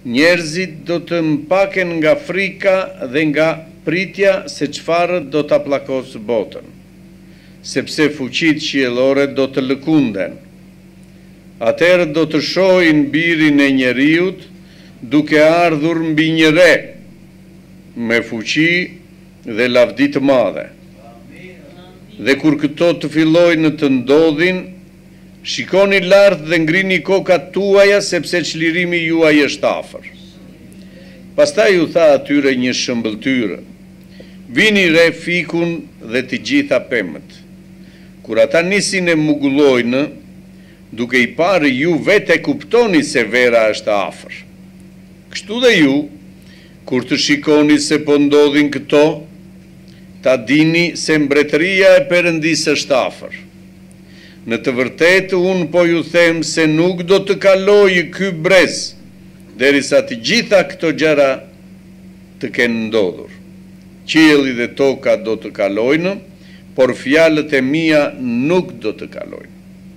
njerëzit do të mpaken nga frika dhe nga pritja se çfarë do ta pllakosë botën, sepse fuqitë qiellore do të lëkunden. Atëherë do të shohin birin e njeriut duke ardhur mbi një re, me fuqi dhe lavdi të madhe. Dhe kur këto të fillojnë të ndodhin, shikoni lart dhe ngrini kokat tuaja sepse çlirimi juaj është afër. Pastaj u tha atyre një shëmbëltyrë: vini re fikun dhe të gjitha pemët. Kur ata nisin e mugullojnë, duke i parë ju vete kuptoni se vera është afër. Kështu dhe ju, kur të shikoni se po ndodhin këto, ta dini se mbretëria e Perëndisë është afër. Në të vërtetë unë po ju them se nuk do të kalojë ky brez, derisa të gjitha këto gjëra të kenë ndodhur. Qielli dhe toka do të kalojnë, por fjalët e mia nuk do të kalojnë.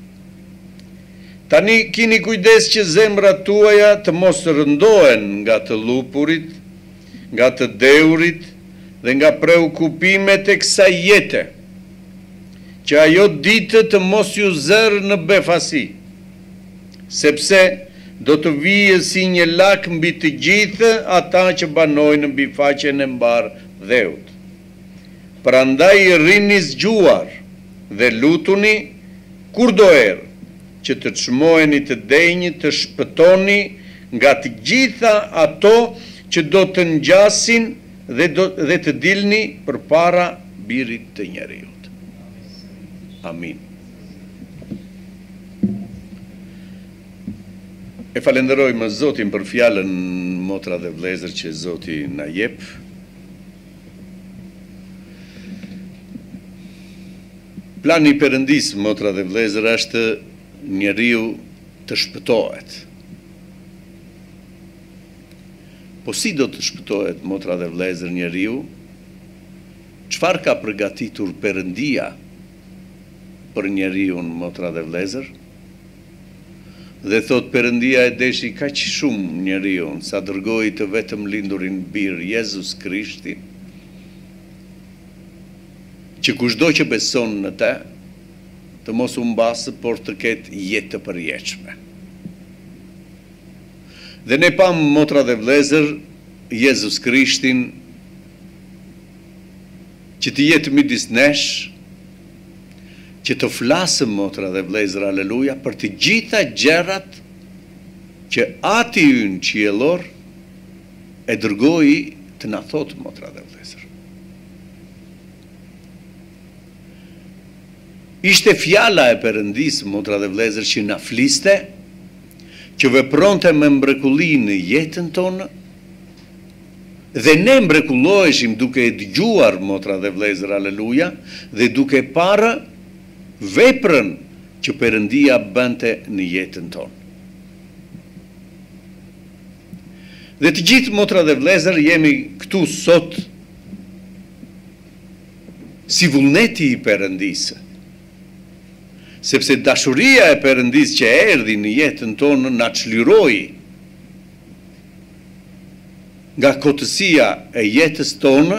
Tani kini kujdes që zemrat tuaja të mos rëndohen nga të lupurit, nga të deurit dhe nga preokupimet e kësaj jete, që ajo ditë të mos ju zërë në befasi, sepse do të vijë si një lak mbi të gjithë ata që banojnë mbi faqen e mbar dheut. Prandaj rrini zgjuar dhe lutuni kurdo erë, që të çmoheni të denjë të shpëtoni nga të gjitha ato që do të ngjasin dhe të dilni përpara birit të njeriut. Amin. E falenderojmë Zotin për fjalën, motra dhe vëllezër, që Zoti na jep. Plani i Perëndisë, motra dhe vëllezër, është njeriu të shpëtohet. Po si do të shpëtohet, motra dhe vëllezër, njeriu? Çfarë ka përgatitur Perëndia për njeriun, motra dhe vëllezër? Dhe thot Perëndia e deshi kaq shumë njeriun, sa dërgoi të vetëm lindurin bir Jezus Krishtin, që kushdo që beson në te, të mos u mbasë, por të ketë jetë të përjetshme. Dhe ne pam, motra dhe vëllezër, Jezus Krishtin, që të jetë midis nesh, që të flasëm, motra dhe vëllezër, aleluja, për të gjitha gjërat që Ati ynë qiellor e dërgoi të na thotë, motra dhe vëllezër. Ishte fjala e Perëndisë, motra dhe vëllezër, që na fliste, që vepronte me mrekulli në jetën tonë, dhe ne mrekulloheshim duke e dëgjuar, motra dhe vëllezër, aleluja, dhe duke parë veprën që Perëndia bënte në jetën tonë. Dhe të gjithë, motra dhe vëllezër, jemi këtu sot si vullneti i Perëndisë, sepse dashuria e Perëndisë që erdhi në jetën tonë na çliroi nga kotësia e jetës tonë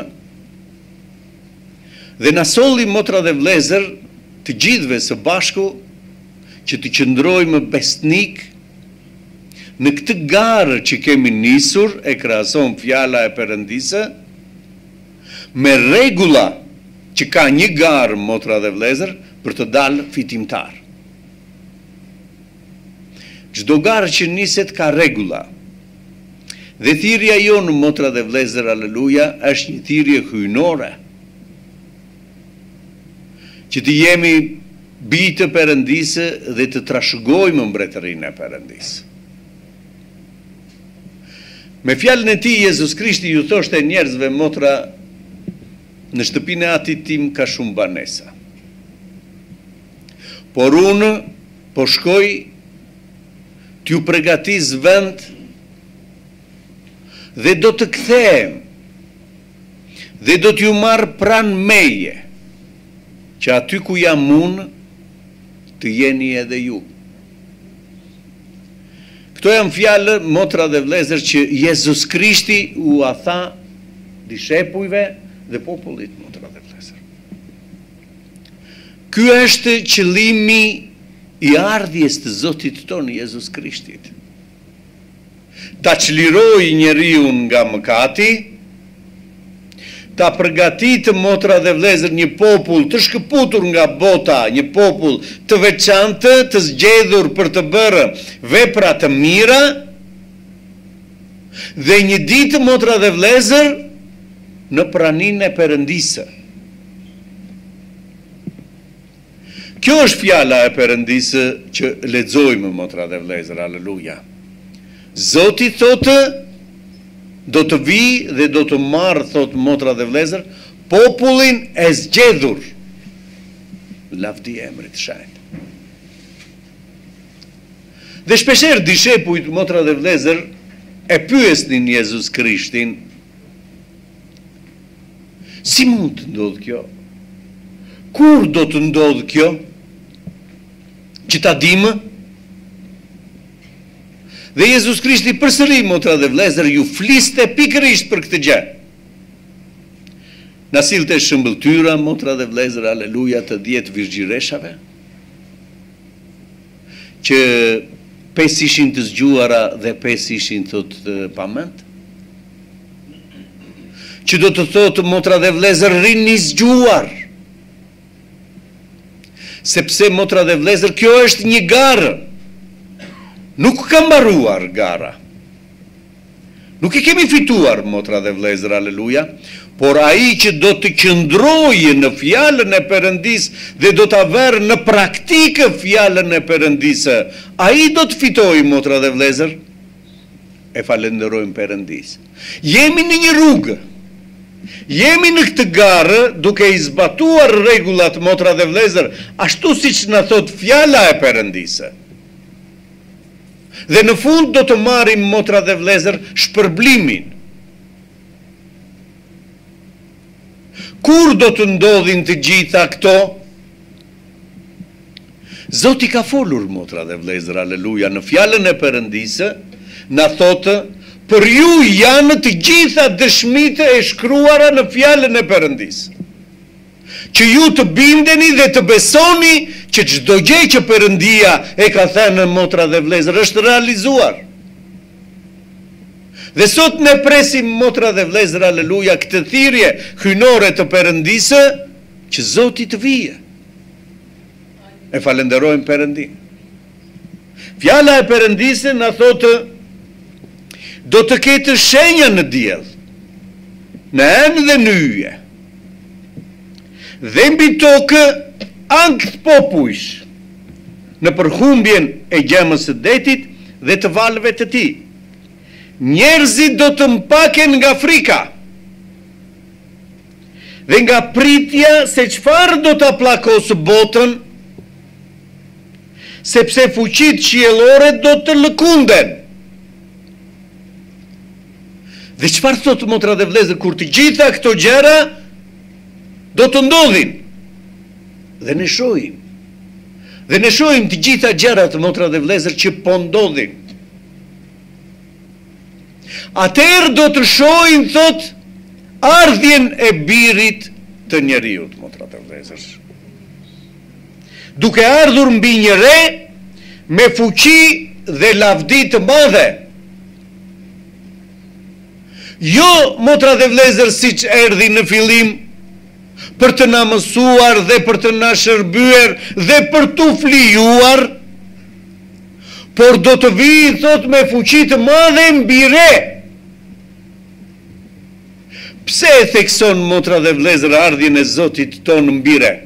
dhe na solli, motra dhe vëllezër, të gjithëve së bashku që të qëndrojmë besnik në këtë garë që kemi nisur, e krahason fjala e Perëndisë me rregulla që ka një garë, motra dhe vëllezër, për të dalë fitimtar. Çdo garë që niset ka rregulla. Dhe thirrja jonë, motra dhe vëllezër, aleluja, është një thirrje hyjnore. Që të jemi bijtë të Perëndisë dhe të trashëgojmë mbretërinë e Perëndisë. Me fjalën e tij, Jezus Krishti ju thoshte njerëzve, motra, në shtëpinë e Atit tim ka shumë banesa. Por unë po shkoj t'ju përgatis vend dhe do të kthehem dhe do t'ju marr pranë meje, që aty ku jam unë të jeni edhe ju. Këto janë fjalë, motra dhe vëllezër, që Jezus Krishti u a tha dishepujve dhe popullit, motra dhe vëllezër. Ky është qëllimi i ardhjes të Zotit tonë Jezus Krishtit. Ta çlirojë njeriu nga mëkati, ta përgatitë, motra dhe vëllezër, një popull të shkëputur nga bota, një popull të veçantë, të zgjedhur për të bërë vepra të mira, dhe një ditë, motra dhe vëllezër, në praninë e Perëndisë. Kjo është fjala e Perëndisë që lexojmë, motra dhe vëllezër, aleluja. Zoti thotë, do të vi dhe do të marrë, thot motra dhe vëllezër, popullin e zgjedhur. Lavdi emrit shenjtë. Dhe shpesher dishepujt, motra dhe vëllezër, e pyesnin Jezus Krishtin, si mund të ndodhë kjo? Kur do të ndodhë kjo? Që ta dimë? Dhe Jezus Krishti përsëri, motra dhe vëllezër, ju fliste pikërisht për këtë gjë. Na sillte shëmbëltyra, motra dhe vëllezër, aleluja, të 10 virgjireshave, që 5 ishin të zgjuara dhe 5 ishin thot të pamend. Që do të thotë, motra dhe vëllezër, rini zgjuar. Sepse, motra dhe vëllezër, kjo është një garë. Nuk ka mbaruar gara. Nuk e kemi fituar, motra dhe vëllezër, aleluja, por ai që do të qëndrojë në fjalën e Perëndisë dhe do ta vërë në praktikë fjalën e Perëndisë, ai do të fitojë, motra dhe vëllezër. E falenderojmë Perëndisë. Jemi në një rrugë. Jemi në këtë garë duke i zbatuar rregullat, motra dhe vëllezër, ashtu siç na thot fjala e Perëndisë. Dhe në fund do të marrim, motra dhe vëllezër, shpërblimin. Kur do të ndodhin të gjitha këto? Zoti ka folur, motra dhe vëllezër, aleluja, në fjalën e Perëndisë, na thotë, për ju janë të gjitha dëshmitë e shkruara në fjalën e Perëndisë. Që ju të bindeni dhe të besoni që çdo gjë që Perëndia e ka thënë, motra dhe vëllezër, është realizuar. Dhe sot ne presim, motra dhe vëllezër, aleluja, këtë thirrje hyjnore të Perëndisë, që Zoti të vijë. E falenderojmë Perëndin. Fjala e Perëndisë na thotë, do të ketë shenja në diell, në enë dhe në yje, dhe mbi tokë ankth popujsh, në përhumbjen e gjemës së detit dhe të valëve të tij. Njerëzit do të mpaken nga frika dhe nga pritja se çfarë do ta pllakosë botën, sepse fuqitë qiellore do të lëkunden. Dhe çfarë thotë, motra dhe vëllezër, kur të gjitha këto gjëra do të ndodhin? Dhe ne shohim. Dhe ne shohim të gjitha gjërat, motra dhe vëllezër, që po ndodhin. Atëherë do të shohim, thot, ardhjen e birit të njeriut, motra dhe vëllezër. Duke ardhur mbi një re me fuqi dhe lavdi të madhe. Jo, motra dhe vëllezër, siç erdhi në fillim, për të na mësuar dhe për të na shërbyer dhe për të flijuar, por do të vijë, thot, me fuqi të madhe mbi re. Pse e thekson, motra dhe vëllezër, ardhjen e Zotit tonë mbi re?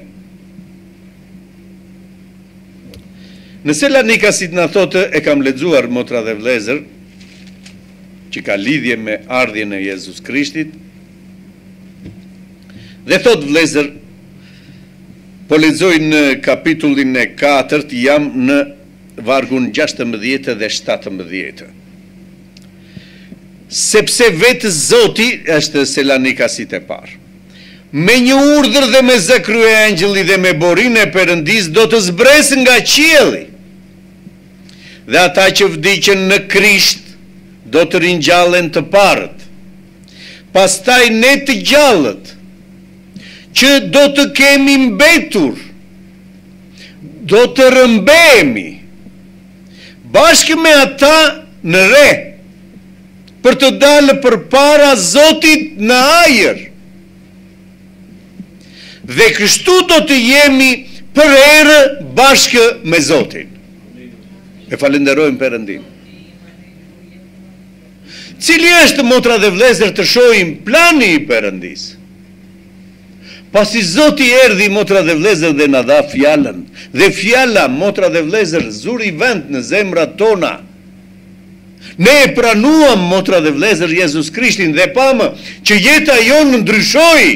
Në Selanikasit na thotë, e kam lexuar, motra dhe vëllezër, që ka lidhje me ardhjen e Jezus Krishtit, dhe thot, vëllezër, po lexoj në kapitullin e 4, jam në vargun 16 dhe 17. Sepse vetë Zoti, është Selanikasit e parë, me një urdhër dhe me zë kryeangjëlli dhe me borinë e Perëndisë do të zbresë nga qielli dhe ata që vdiqën në Krisht do të ringjallen të parët. Pastaj ne të gjallët që do të kemi mbetur, do të rëmbehemi bashkë me ata në re, për të dalë përpara Zotit në ajër. Dhe kështu do të jemi për herë bashkë me Zotin. E falenderojmë Perëndin. Cili është, motra dhe vëllezër, të shohim plani i Perëndis? Pasi Zoti erdhi, motra dhe vëllezër, dhe na dha fjalën, dhe fjala, motra dhe vëllezër, zuri vend në zemrat tona. Ne e pranuam, motra dhe vëllezër, Jezus Krishtin dhe pamë që jeta jonë ndryshoi.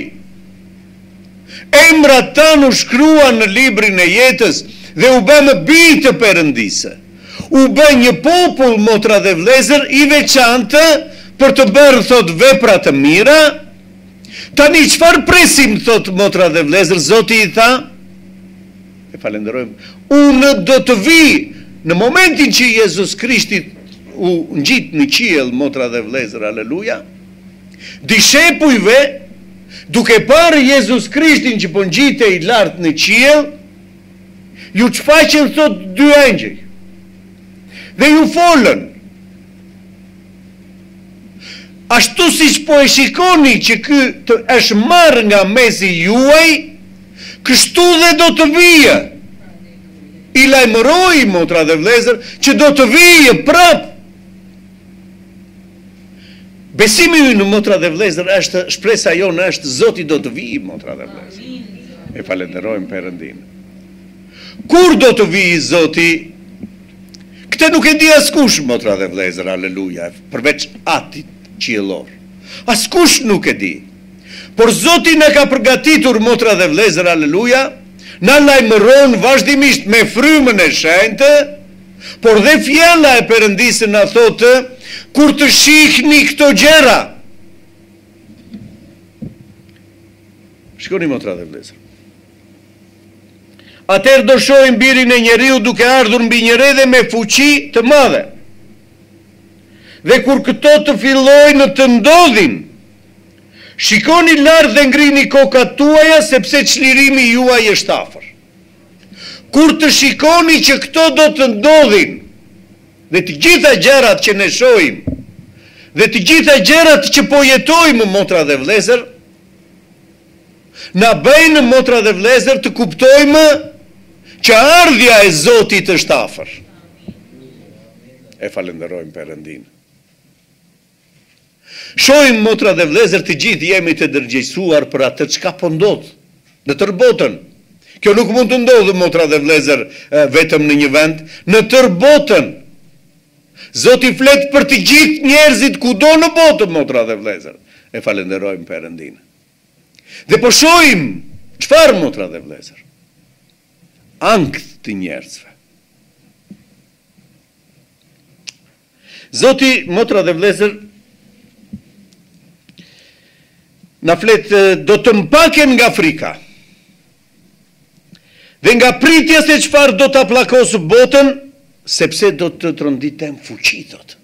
Emrat tanë u shkruan në librin e jetës dhe u bë më bijë të Perëndisë. U bë një popull, motra dhe vëllezër, i veçantë për të bërë, thot, vepra të mira. Tani çfarë presim, thot, motra dhe vëllezër? Zoti i tha, e falenderojmë, unë do të vi në momentin që Jezus Krishti u ngjit në qiell, motra dhe vëllezër, aleluja. Dishepujve, duke parë Jezus Krishtin që po ngjitej lart në qiell, ju çfaqën, thot, dy engjëj. Dhe ju folën. Ashtu siç po e shikoni që ky është marrë nga mesi juaj, kështu dhe do të vijë. I lajmëroi, motra dhe vëllezër, që do të vijë prap. Besimi ynë në, motra dhe vëllezër, është shpresa jonë, është Zoti do të vijë, motra dhe vëllezër. E falenderojmë Perëndin. Kur do të vijë Zoti? Këtë nuk e di askush, motra dhe vëllezër, aleluja, përveç Atit qiellor. Askush nuk e di. Por Zoti na ka përgatitur, motra dhe vëllezër, aleluja, na lajmëron vazhdimisht me frymën e shenjtë, por dhe fjala e Perëndisë na thotë, kur të shihni këto gjëra. Shikoni, motra dhe vëllezër. Atëherë do shohim birin e njeriu duke ardhur mbi një re dhe me fuqi të madhe. Dhe kur këto të fillojnë të ndodhin, shikoni lart dhe ngrini kokat tuaja, sepse çlirimi juaj është afër. Kur të shikoni që këto do të ndodhin, dhe të gjitha gjërat që ne shohim, dhe të gjitha gjërat që po jetojmë, motra dhe vëllezër, na bëjnë, motra dhe vëllezër, të kuptojmë që ardhja e Zotit është afër. E falenderojmë Perëndin. Shohim, motra dhe vëllezër, të gjithë jemi të ndërgjegjësuar për atë çka po ndodh në tërë botën. Kjo nuk mund të ndodhë, motra dhe vëllezër, vetëm në një vend, në tërë botën. Zoti flet për të gjithë njerëzit kudo në botë, motra dhe vëllezër. E falenderojmë Perëndin. Dhe po shohim çfarë, motra dhe vëllezër? Ankth të njerëzve. Zoti, motra dhe vëllezër, na flet, do të mpaken nga frika. Dhe nga pritja se çfarë do ta pllakosë botën, sepse do të tronditem fuqi, thot.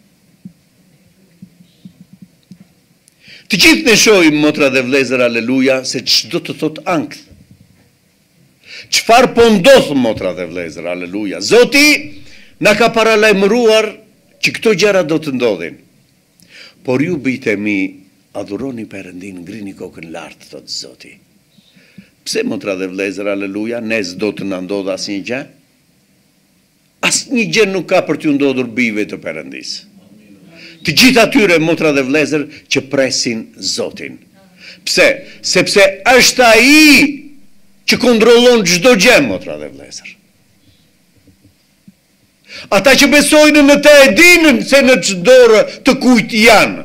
Të gjithë ne shohim, motra dhe vëllezër, aleluja, se ç'do të thot ankth. Çfarë po ndodh, motra dhe vëllezër, aleluja. Zoti na ka paralajmëruar që këto gjëra do të ndodhin. Por ju, bijtë e mi, adhuroni Perëndin, ngrini kokën lart, thot Zoti. Pse, motra dhe vëllezër, aleluja, ne s'do të na ndodh asnjë gjë? Asnjë gjë nuk ka për t'ju ndodhur bijve të Perëndisë. Të gjithë atyre, motra dhe vëllezër, që presin Zotin. Pse? Sepse është ai që kontrollon çdo gjë, motra dhe vëllezër. Ata që besojnë në të, e dinën se në çdorë të kujt janë.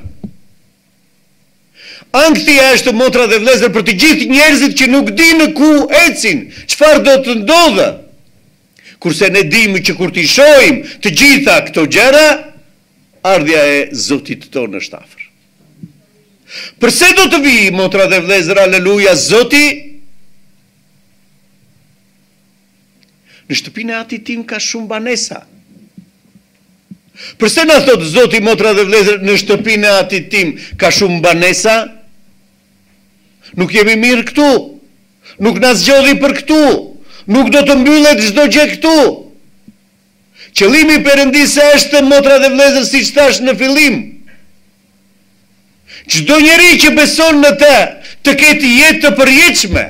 Ankthia është, motra dhe vëllezër, për të gjithë njerëzit që nuk dinë ku ecin, çfarë do të ndodhë. Kurse ne dimë që kur t'i shohim të gjitha këto gjëra, ardhja e Zotit tonë është afër. Përse do të vijë, motra dhe vëllezër, aleluja, Zoti? Në shtëpinë e Atit tim ka shumë banesa. Përse na thot Zoti, motra dhe vlezër, në shtëpinë e atit tim ka shumë banesa? Nuk jemi mirë këtu, nuk na zgjodhi për këtu, nuk do të mbyllet çdo gjë këtu. Qëllimi i Perëndisë është, motra dhe vlezër, siç thash në fillim, çdo njeri që beson në të ketë jetë të përjetshme.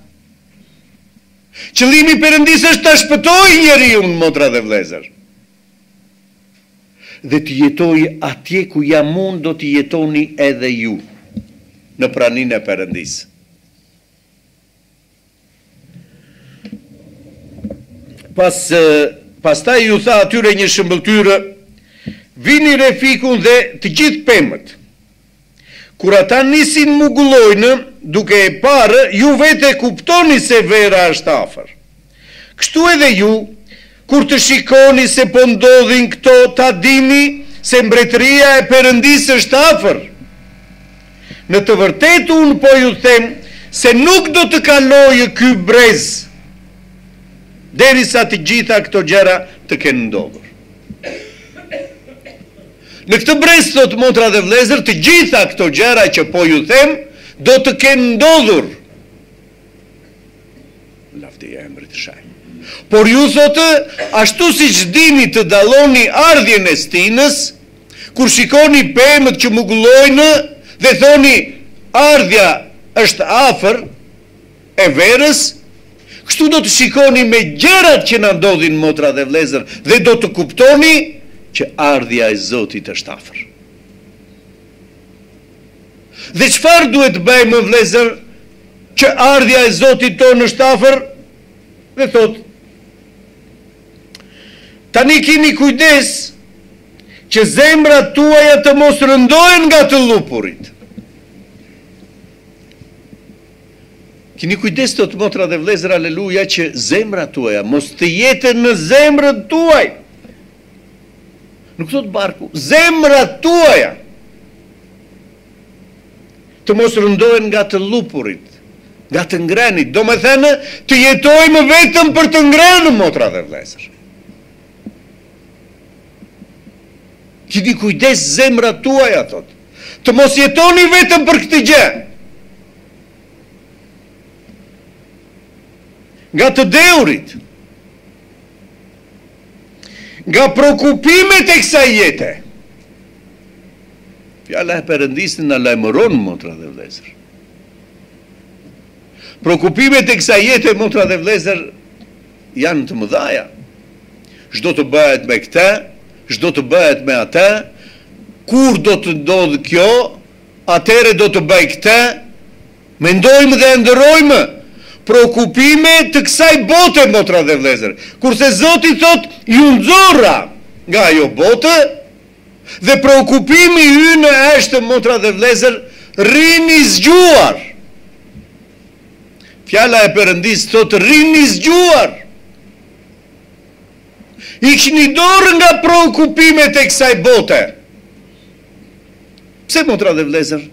Qëllimi i Perëndisë është ta shpëtojë njeriu, motra dhe vlezër. Dhe të jetoj atje ku jam unë, do të jetoni edhe ju, në praninë e Perëndisë. Pastaj ju tha atyre një shëmbëltyrë, vini refikun dhe të gjithë pemët. Kur ata nisin mugullojnë, duke e parë, ju vete kuptoni se vera është afër. Kështu edhe ju, kur të shikoni se po ndodhin këto, ta dini se mbretëria e Perëndisë është afër. Në të vërtetë unë po ju them se nuk do të kalojë ky brez derisa të gjitha këto gjëra të kenë ndodhur. Në këtë brez, thot motra dhe vlezër, të gjitha këto gjëra që po ju them do të kenë ndodhur. Lavdi e emrit shaj. Por ju thotë, ashtu si që dini të dalloni ardhjen e stinës, kur shikoni pemët që mugullojnë dhe thoni ardhja është afër e verës, kështu do të shikoni me gjërat që na ndodhin, motra dhe vlezër, dhe do të kuptoni që ardhja e Zotit është afër. Dhe çfarë duhet bëjmë, vlezër, që ardhja e Zotit tonë është afër? Dhe thotë, tani keni kujdes që zemrat tuaja të mos rëndohen nga të lupurit. Keni kujdes, të motra dhe vlezër, aleluja, që zemrat tuaja mos të jetën në zemrët tuaj. Nuk thot barku, zemrat tuaja të mos rëndohen nga të lupurit, nga të ngrenit. Do me thënë, të jetojmë vetëm për të ngrenë, motra dhe vlezër. Keni kujdes, zemrat tuaja, thot, të mos jetoni vetëm për këtë gjë. Nga të deurit, nga prokupimet e kësaj jete. Fjala e Perëndisë na lajmëron, motra dhe vlezër. Prokupimet e kësaj jete, motra dhe vlezër, janë të mëdhaja. Çdo të bëhet me këtë, çdo të bëhet me atë, kur do të ndodhë kjo, atëre do të bëj këtë, mendojmë dhe ndërrojmë prokupime të kësaj bote, motra dhe vlezër. Kurse Zoti thot, ju nxorra nga ajo bote, dhe prokupimi ynë është, motra dhe vlezër, rini zgjuar. Fjala e Perëndisë thot, rini zgjuar. Ikni dorë nga prokupimet e kësaj bote. Pse, motra dhe vlezër?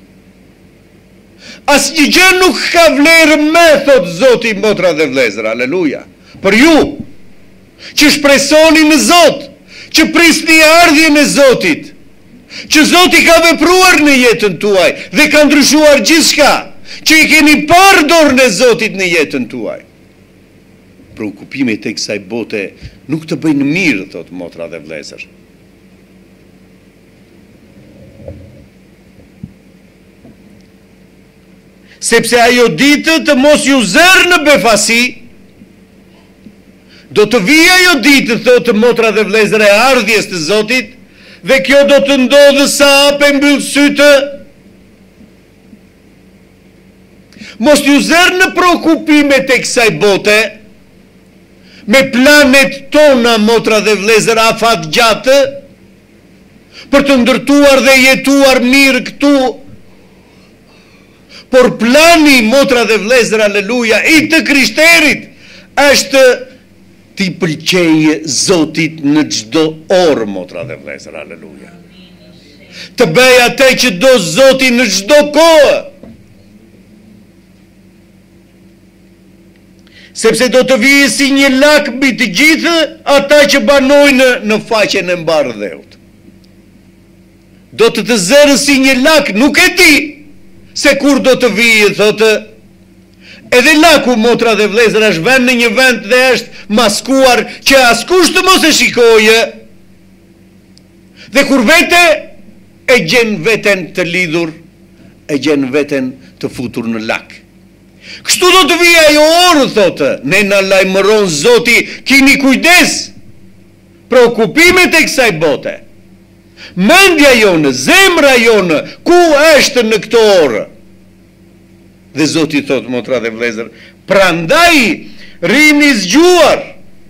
Asnjë gjë nuk ka vlerë me, thot Zoti, motra dhe vlezër, aleluja. Për ju, që shpresoni në Zot, që prisni ardhjen e Zotit, që Zoti ka vepruar në jetën tuaj dhe ka ndryshuar gjithçka, që i keni parë dorën e Zotit në jetën tuaj. Prekupimet e kësaj bote nuk të bëjnë mirë, thot motra dhe vlezër. Sepse ajo ditë të mos ju zërë në befasi, do të vijë ajo ditë, thot motra dhe vlezër, e ardhjes të Zotit, dhe kjo do të ndodhë sa hapë mbyll sytë. Mos ju zërë në prokupimet e kësaj bote, me planet tona, motra dhe vlezër, afat gjatë, për të ndërtuar dhe jetuar mirë këtu. Por plani, motra dhe vlezër, aleluja, i të krishterit, është t'i pëlqejë Zotit në çdo orë, motra dhe vlezër, aleluja. Të bëj atë që do Zoti në çdo kohë. Sepse do të vijë si një lak mbi të gjithë ata që banojnë në faqen e mbarë dheut. do të zërë si një lak, nuk e di se kur do të vijë, thotë. Edhe laku, motra dhe vlezër, është vend në një vend dhe është maskuar që askush të mos e shikoje. Dhe kur vete e gjen veten të lidhur, e gjen veten të futur në lak. Kështu do të vijë ajo orë, thotë, ne na lajmëron Zoti, kini kujdes, preokupimet e kësaj bote. Mendja jonë, zemra jonë, ku është në këto orë? Dhe Zoti thotë, motra dhe vlezër, prandaj rini zgjuar.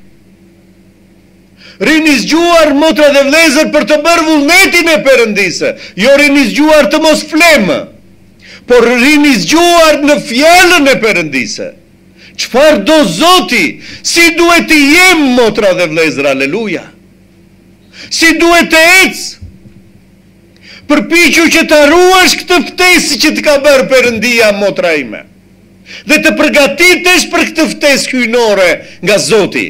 Rini zgjuar, motra dhe vlezër, për të bërë vullnetin e Perëndisë. Jo rini zgjuar të mos flemë, por rini zgjuar në fjalën e Perëndisë. Çfarë do Zoti? Si duhet të jem, motra dhe vlezër, aleluja. Si duhet të ecë? Përpiqu që të ruash këtë ftesë që të ka bërë Perëndia, motra ime. Dhe të përgatitesh për këtë ftesë hyjnore nga Zoti.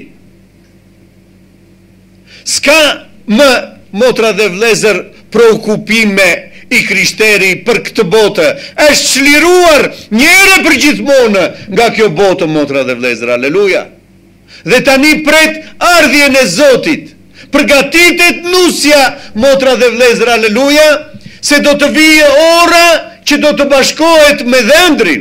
S'ka më, motra dhe vlezër, preokupime i krishteri për këtë botë. Është çliruar njëherë për gjithmonë nga kjo botë, motra dhe vlezër, aleluja. Dhe tani pret ardhjen e Zotit. Përgatitet nusja, motra dhe vlezër, aleluja, se do të vijë ora që do të bashkohet me dhëndrin.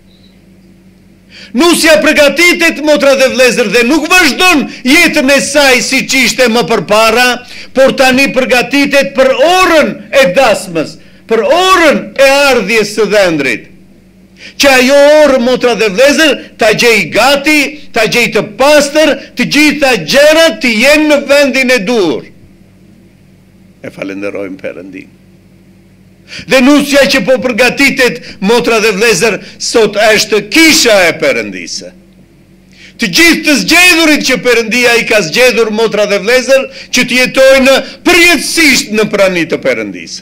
Nusja përgatitet, motra dhe vlezër, dhe nuk vazhdon jetën e saj si që ishte më përpara, por tani përgatitet për orën e dasmës, për orën e ardhjes së dhëndrit. Që ajo orë, motra dhe vlezër, ta gjej gati, ta gjej të pastër, të gjitha gjërat të jenë në vendin e dur. E falenderojmë Perëndin. Dhe nusja që po përgatitet, motra dhe vlezër, sot është kisha e Perëndisë. Të gjithë të zgjedhurit që Perëndia i ka zgjedhur, motra dhe vlezër, që të jetojnë përjetësisht në praninë të Perëndisë.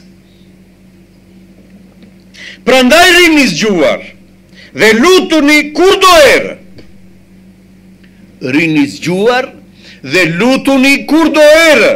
Prandaj rini zgjuar dhe lutuni kur do erë. Rini zgjuar dhe lutuni kur do erë.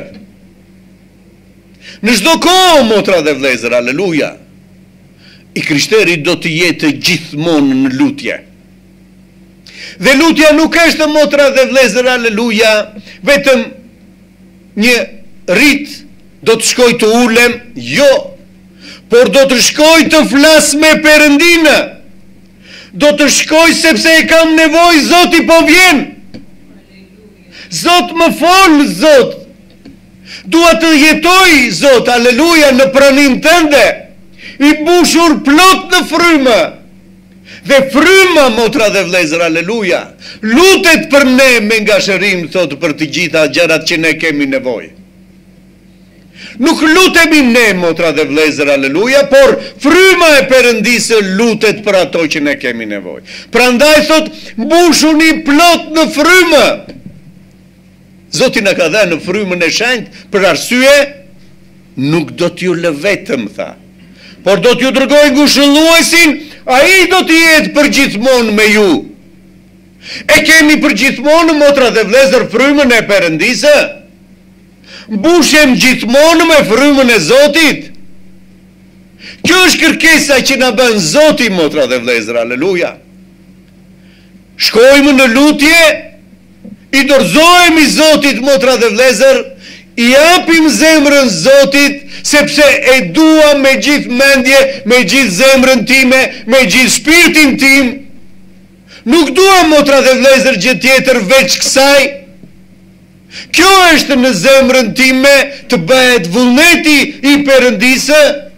Në çdo kohë, motra dhe vlezër, aleluja, i krishteri do të jetë gjithmonë në lutje. Dhe lutja nuk është, motra dhe vlezër, aleluja, vetëm një rit, do të shkoj të ulem, jo, por do të shkoj të flas me Perëndinë. Do të shkoj sepse e kam nevojë, Zoti po vjen. Zot më fol, Zot. Dua të jetoj, Zot, aleluja, në praninë tënde, i mbushur plot në frymë. Dhe fryma, motra dhe vlezër, aleluja, lutet për ne me ngashërim, thot, për të gjitha gjërat që ne kemi nevojë. Nuk lutemi ne, motra dhe vlezër, aleluja, por fryma e Perëndisë lutet për ato që ne kemi nevojë. Prandaj thot, mbushuni plot në frymë. Zoti na ka dhënë në frymën e shenjtë për arsye, nuk do t'ju lë vetëm, tha, por do t'ju dërgoj ngushëlluesin, ai do të jetë përgjithmonë me ju. E kemi përgjithmonë, motra dhe vlezër, frymën e Perëndisë. Mbushem gjithmonë me frymën e Zotit. Kjo është kërkesa që na bën Zoti, motra dhe vlezër, aleluja. Shkojmë në lutje, i dorëzohemi Zotit, motra dhe vlezër, i japim zemrën Zotit, sepse e dua me gjithë mendje, me gjithë zemrën time, me gjithë shpirtin tim. Nuk dua, motra dhe vlezër, gjë tjetër veç kësaj. Kjo është në zemrën time, të bëhet vullneti i Perëndisë.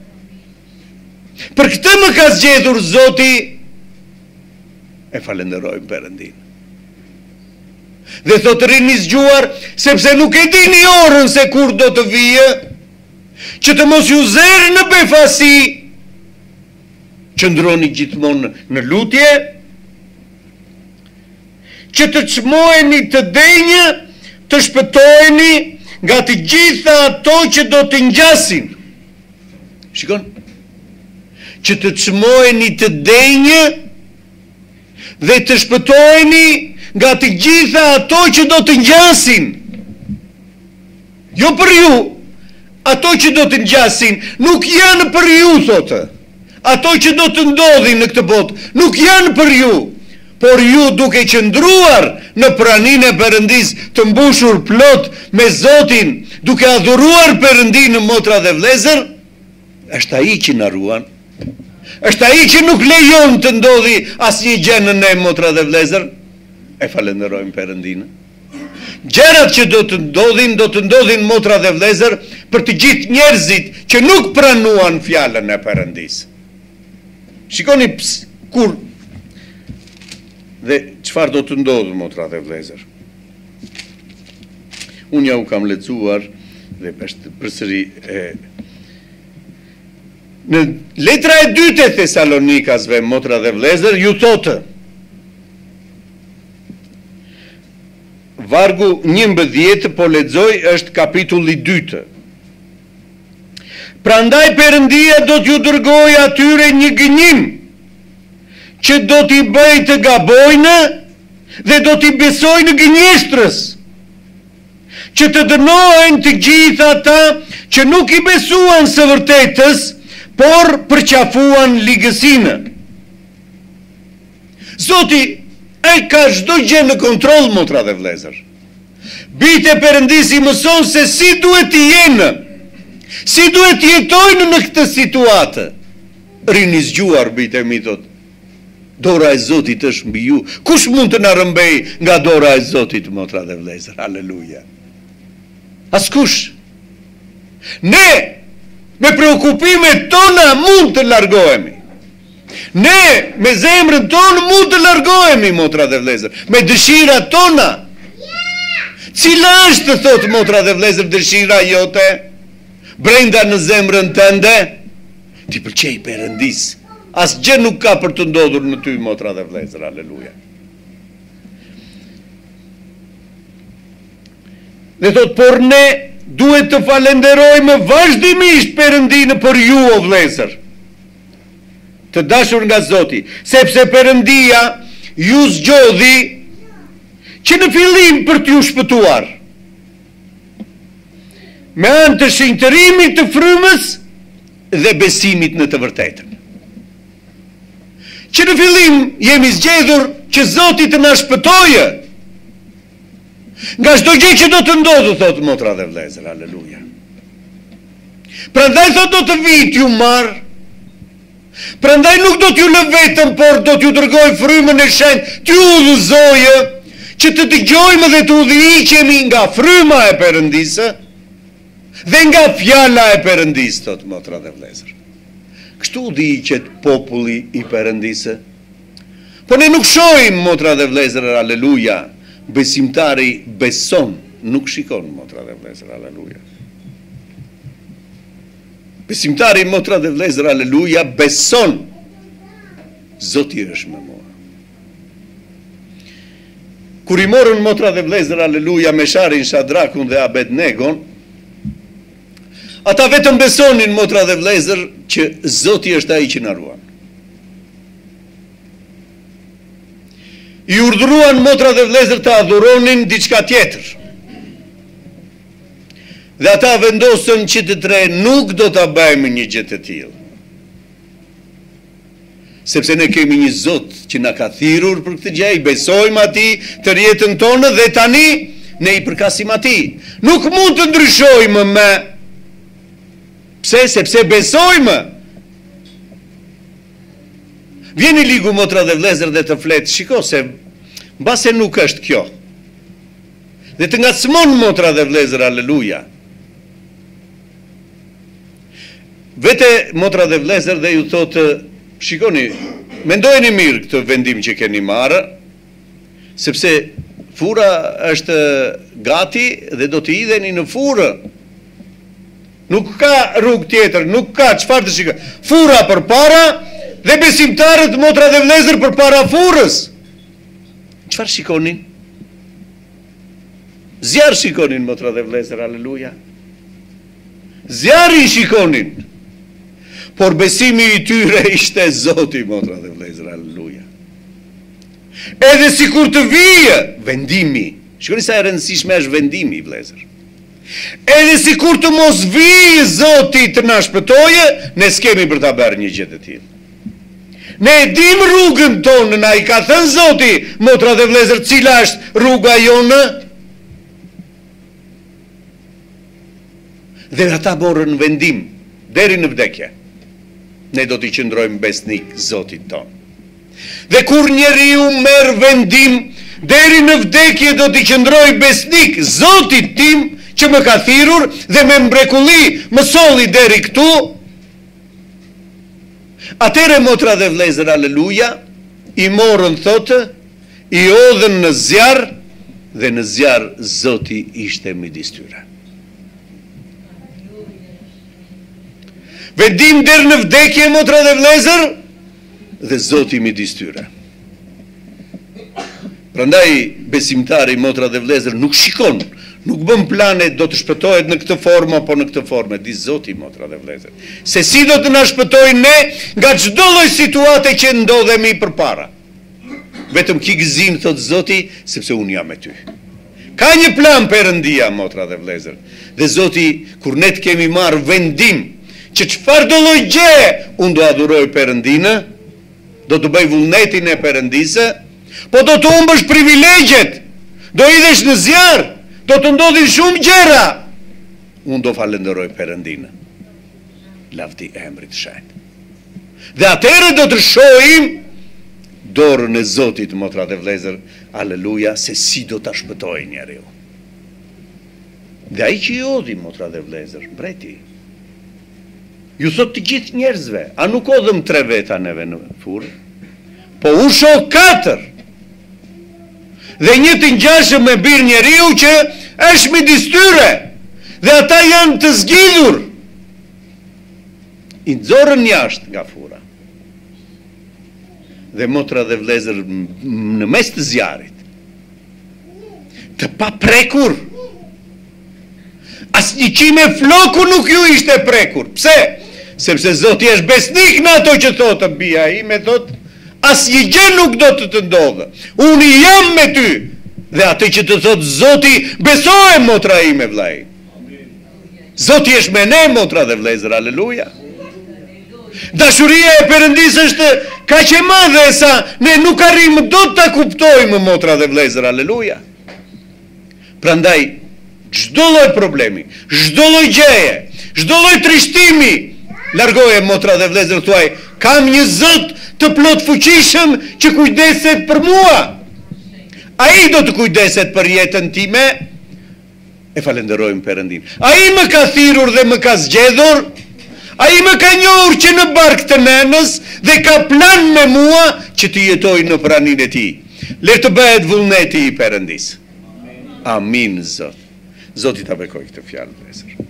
Për këtë më ka zgjedhur Zoti. E falenderojmë Perëndinë. Dhe thot, rini zgjuar, sepse nuk e dini orën se kur do të vijë, që të mos ju zerë në befasi. Qëndroni gjithmonë në lutje, që të çmoheni të denjë, të shpëtojeni nga të gjitha ato që do të ngjasin. Shikon? Që të çmoheni të denjë dhe të shpëtojeni nga të gjitha ato që do të ngjasin. Jo për ju, ato që do të ngjasin nuk janë për ju, thotë. Ato që do të ndodhin në këtë botë nuk janë për ju, por ju duke qëndruar në praninë e Perëndis, të mbushur plot me Zotin, duke adhuruar Perëndin, motra dhe vëllezër, është ai që na ruan. Është ai që nuk lejon të ndodhi asnjë gjë në ne, motra dhe vëllezër. E falenderojmë Perëndin. Gjërat që do të ndodhin motra dhe vëllezër për të gjithë njerëzit që nuk pranuan fjalën e Perëndis. Shikoni kur dhe çfarë do të ndodhë, motra dhe vëllezër. Unë ja u kam lexuar dhe përsëri në letra e dytë e Thesalonikasve, motra dhe vëllezër, ju thotë, vargu 11, po lexoj, është kapitulli 2. Prandaj Perëndia do t'ju dërgojë atyre një gënjim që do t'i bëjë të gabojnë dhe do t'i besojnë gënjeshtrës, që të dënohen të gjithë ata që nuk i besuan së vërtetës, por përqafuan ligësinë. Zoti ai ka çdo gjë në kontroll, motra dhe vëllezër. Bijtë e Perëndis i mëson se si duhet të jenë, si duhet të jetojnë në këtë situatë. Rini zgjuar, bijtë e mi, thotë, dora e Zotit është mbi ju. Kush mund të na rrëmbej nga dora e Zotit, motra dhe vëllezër? Haleluja. Askush. Ne me preokupimet tona mund të largohemi. Ne me zemrën tonë mund të largohemi, motra dhe vëllezër, me dëshirat tona. Cila është, thotë, motra dhe vëllezër, dëshira jote brenda në zemrën tënde? Ti pëlqej Perëndis. Asgjë nuk ka për të ndodhur në ty, motra dhe vëllezër. Haleluja. Dhe thotë, por ne duhet të falenderojmë vazhdimisht Perëndin për ju, o vëllezër, të dashur nga Zoti, sepse Perëndia ju zgjodhi që në fillim për t'ju shpëtuar, me anë të shenjtërimit të frymës dhe besimit në të vërtetën. Që në fillim jemi zgjedhur që Zoti të na shpëtojë nga çdo gjë që do të ndodhë, thotë, motra dhe vëllezër. Haleluja. Prandaj thotë, do të vijë t'ju marr. Prandaj nuk do t'ju lë vetëm, por do t'ju dërgoj frymën e shenjtë, t'ju udhëzojë, që të dëgjojmë dhe të udhëhiqemi nga fryma e Perëndisë dhe nga fjala e Perëndisë, thotë, motra dhe vëllezër. Kështu udhëhiqet populli i Perëndisë. Po ne nuk shohim, motra dhe vëllezër, haleluja. Besimtari beson, nuk shikon, motra dhe vëllezër, haleluja. Besimtari, motra dhe vëllezër, haleluja, beson. Zoti është me mua. Kur i morën, motra dhe vëllezër, haleluja, Mesharin, Shadrakun dhe Abednegon, ata vetëm besonin, motra dhe vëllezër, që Zoti është ai që na ruan. I urdhëruan, motra dhe vëllezër, të adhuronin diçka tjetër. Dhe ata vendosën që të tre nuk do ta bëjmë një gjë të tillë. Sepse ne kemi një Zot që na ka thirrur për këtë gjë, i besojmë atij të rjetën tonë dhe tani ne i përkasim atij. Nuk mund të ndryshojmë me. Pse? Sepse besojmë. Vjeni ligu, motra dhe vëllezër, dhe të fletë, shiko se mbase nuk është kjo. Dhe të ngacmon, motra dhe vëllezër, haleluja. Vete, motra dhe vëllezër, dhe ju thotë, shikoni, mendojeni mirë këtë vendim që keni marrë, sepse fura është gati dhe do të hidheni në furë. Nuk ka rrugë tjetër, nuk ka çfarë të shikoj. Fura përpara dhe besimtarët, motra dhe vëllezër, përpara furrës. Çfarë shikonin? Zjarr shikonin, motra dhe vëllezër, haleluja. Zjarrin shikonin. Por besimi i tyre ishte Zoti, motra dhe vëllezër, haleluja. Edhe sikur të vijë vendimi. Shikoni sa e rëndësishme është vendimi, vëllezër. Edhe si kur të mos vijë Zoti të na shpëtoje, ne s'kemi për ta bërë një gjë të tillë. Ne e dim rrugën tonë, na i ka thënë Zoti, motra dhe vëllezër, cila është rruga jonë? Dhe ata morën vendim deri në vdekje. Ne do t'i qëndrojmë besnik Zotit tonë. Dhe kur njeriu merr vendim deri në vdekje do t'i qëndroj besnik Zotit tim që më ka thirrur dhe me mbrekulli më solli deri këtu, atëre motra dhe vëllezër, aleluja, i morën thotë, i odhën në zjarr dhe në zjarr Zoti ishte midis tyre. Vendim deri në vdekje, motra dhe vëllezër, dhe Zoti midis tyre. Prandaj besimtari, motra dhe vëllezër, nuk shikon, nuk bën plane do të shpëtohet në këtë formë apo në këtë formë, di Zoti, motra dhe vëllezër. Se si do të na shpëtojë ne nga çdo lloj situate që ndodhemi përpara. Vetëm ki gëzim, thot Zoti, sepse unë jam me ty. Ka një plan Perëndia, motra dhe vëllezër. Dhe Zoti, kur ne të kemi marrë vendim që çfarë do lloj gjë unë do adhuroj Perëndinë, do të bëj vullnetin e Perëndisë, po do të humbësh privilegjet, do idhesh në zjarr, do të ndodhin shumë gjëra. Unë do falenderoj Perëndinë. Lavdi emrit shenjtë. Dhe atëherë do të shohim dorën e Zotit, motra dhe vëllezër, aleluja, se si do ta shpëtojë njeriu. Dhe ai që i odhi, motra dhe vëllezër, mbreti. Ju thot të gjithë njerëzve, a nuk odhëm 3 veta neve në furrë? Po u shoh 4. Dhe një të ngjashëm me bir njeriu që është midis tyre. Dhe ata janë të zgjidhur. I nxorën jashtë nga furra. Dhe motra dhe vëllezër, në mes të zjarrit, të paprekur, asnjë qime floku nuk ju ishte prekur. Pse? Sepse Zoti është besnik në ato që thotë, bia ime thotë, asnjë gjë nuk do të ndodhë. Unë jam me ty. Dhe atë që të thotë Zoti, besoje, motra ime, vllai. Zoti është me ne, motra dhe vëllezër, aleluja. Dashuria e Perëndisë është kaq e madhe sa ne nuk arrijmë dot ta kuptojmë, motra dhe vëllezër, aleluja. Prandaj çdo lloj problemi, çdo lloj gjëje, çdo lloj trishtimi, largoje, motra dhe vëllezër, thuaj, kam një Zot të plot fuqishëm që kujdeset për mua. Ai do të kujdeset për jetën time. E falenderojmë Perëndinë. Ai më ka thirrur dhe më ka zgjedhur. Ai më ka njohur që në bark të nënës dhe ka plan me mua që të jetoj në praninë e tij. Le të bëhet vullneti i Perëndisë. Amin, Zot. Zoti ta bekoj këtë fjalë, vëllezër.